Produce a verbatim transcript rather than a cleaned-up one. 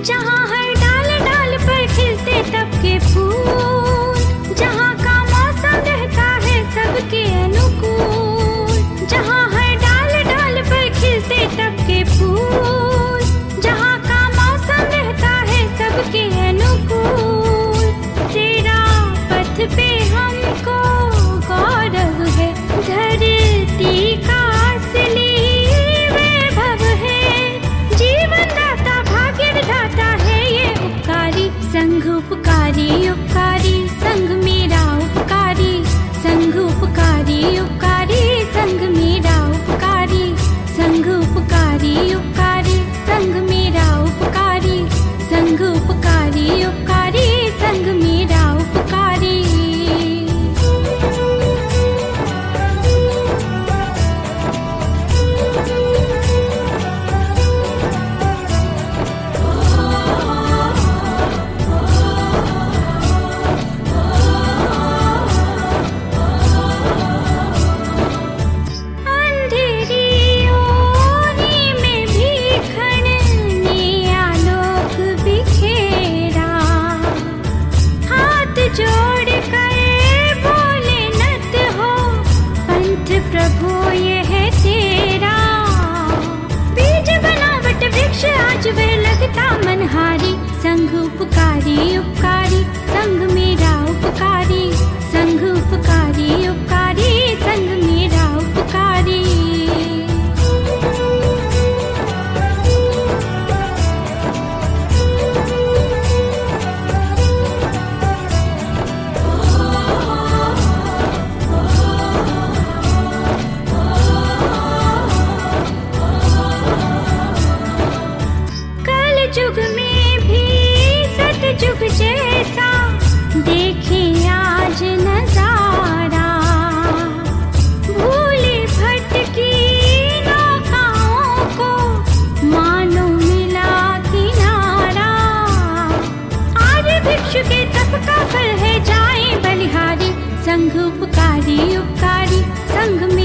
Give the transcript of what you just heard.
जहाँ हर डाल डाल पर खिलते तब के फूल, जहाँ का मौसम रहता है सबके अनुकूल, जहाँ हर डाल डाल पर खिलते तब के फूल, जहाँ का मौसम रहता है सबके अनुकूल। तेरा पथ पे हमको गौरव है, धरती का असली वैभव है। जीवन दाता भाग्य विधाता है ये उपकारी, संघ उपकारी उपकारी संघ मेरा उपकारी, संघ उपकारी उपकारी संघ मेरा उपकारी, संघ उपकारी उपकारी संघ मेरा उपकारी, संघ उपकारी उपकारी संघ मेरा उपकारी। प्रभु ये है तेरा बीज बनावट वृक्ष आज वे लगता मनहारी, संघ उपकारी उपकारी संघ मेरा उपकारी, संघ उपकारी उपकारी संघ मेरा उपकारी। युग में भी सतयुग जैसा देखें आज नजारा, भूली भटकी नौकाओं को मानो मिला किनारा। आर्य भिक्षु के तप का फल है जाए बलिहारी, संघ उपकारी उपकारी संघ में